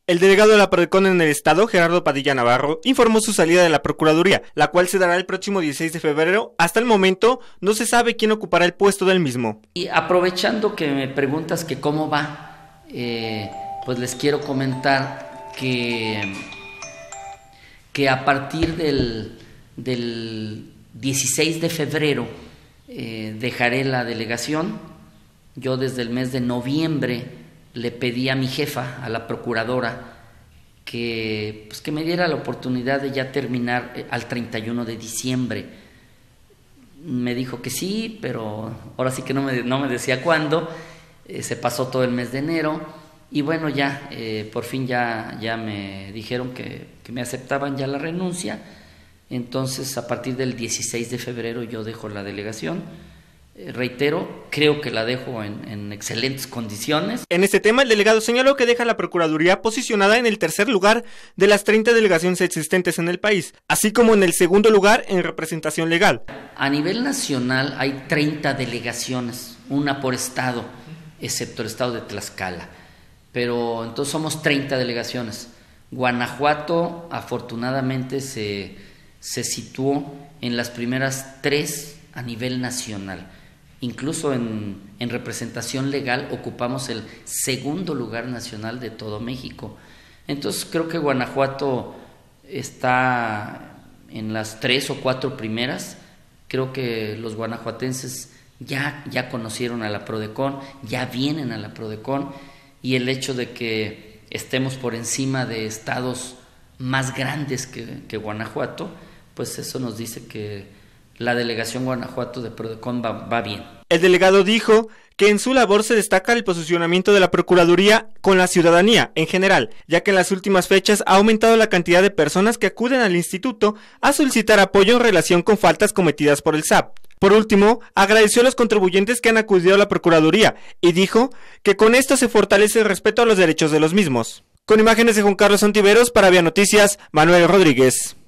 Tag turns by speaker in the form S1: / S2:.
S1: El delegado de la Prodecon en el estado, Gerardo Padilla Navarro, informó su salida de la Procuraduría, la cual se dará el próximo 16 de febrero. Hasta el momento no se sabe quién ocupará el puesto del mismo.
S2: Y aprovechando que me preguntas que cómo va, pues les quiero comentar que a partir del 16 de febrero dejaré la delegación. Yo desde el mes de noviembre le pedí a mi jefa, a la procuradora, que me diera la oportunidad de ya terminar al 31 de diciembre. Me dijo que sí, pero ahora sí que no me decía cuándo. Se pasó todo el mes de enero y bueno, ya por fin ya me dijeron que me aceptaban ya la renuncia. Entonces, a partir del 16 de febrero yo dejo la delegación. Reitero, creo que la dejo en excelentes condiciones.
S1: En este tema, el delegado señaló que deja la Procuraduría posicionada en el tercer lugar de las 30 delegaciones existentes en el país, así como en el segundo lugar en representación legal.
S2: A nivel nacional hay 30 delegaciones, una por estado, excepto el estado de Tlaxcala. Pero entonces somos 30 delegaciones. Guanajuato, afortunadamente, se situó en las primeras 3 a nivel nacional. Incluso en representación legal ocupamos el segundo lugar nacional de todo México. Entonces creo que Guanajuato está en las 3 o 4 primeras. Creo que los guanajuatenses ya conocieron a la Prodecon, ya vienen a la Prodecon, y el hecho de que estemos por encima de estados más grandes que Guanajuato, pues eso nos dice que la delegación Guanajuato de Prodecon va bien.
S1: El delegado dijo que en su labor se destaca el posicionamiento de la Procuraduría con la ciudadanía en general, ya que en las últimas fechas ha aumentado la cantidad de personas que acuden al instituto a solicitar apoyo en relación con faltas cometidas por el SAT. Por último, agradeció a los contribuyentes que han acudido a la Procuraduría y dijo que con esto se fortalece el respeto a los derechos de los mismos. Con imágenes de Juan Carlos Ontiveros, para Vía Noticias, Manuel Rodríguez.